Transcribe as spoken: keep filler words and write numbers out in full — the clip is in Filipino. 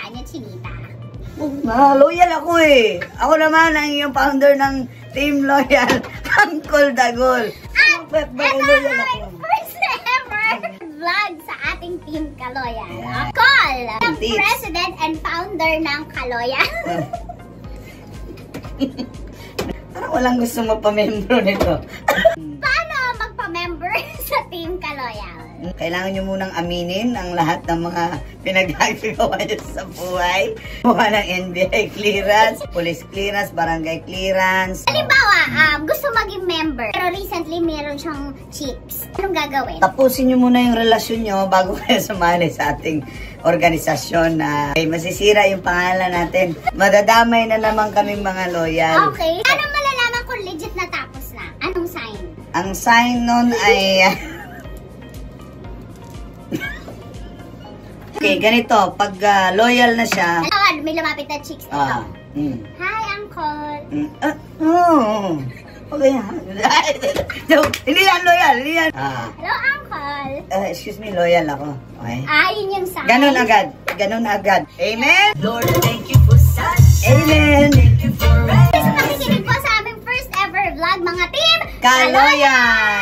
Hulaan niyo si Tita. Ah, loyal ako eh. Ako naman ang iyong founder ng Team Loyal, Uncle Dagol. At Bakit ba ito loyal ang ako? first ever vlog sa ating Team Kaloyal. Yeah. Call, ang president and founder ng Kaloyal. Parang walang gusto magpa-membro nito. Paano magpa-member sa Team Kaloyal? Kailangan nyo munang aminin ang lahat ng mga pinagagawa nyo sa buhay. Mukha ng N B I clearance, police clearance, barangay clearance. Halimbawa, um, gusto maging member, pero recently meron siyang chicks. Anong gagawin? Tapusin nyo muna yung relasyon nyo bago kayo sumali sa ating organisasyon na okay, masisira yung pangalan natin. Madadamay na naman kaming mga loyal. Okay. Ano malalaman kung legit na tapos na? Anong sign? Ang sign nun ay... Okay, ganito. Pag uh, loyal na siya... Ano, may lumapit na chicks dito. Ah, mm. Hi, Uncle. Mm, uh, oh. Okay. No, hindi yan loyal. Hindi yan. Ah. Hello, Uncle. Uh, excuse me, loyal ako. Okay. Ah, yun yung sign. Ganun agad. Ganun agad. Amen? Lord, thank you for such. Amen. Thank you for So, nakikinig po sa aming first ever vlog, mga team Kaloyal.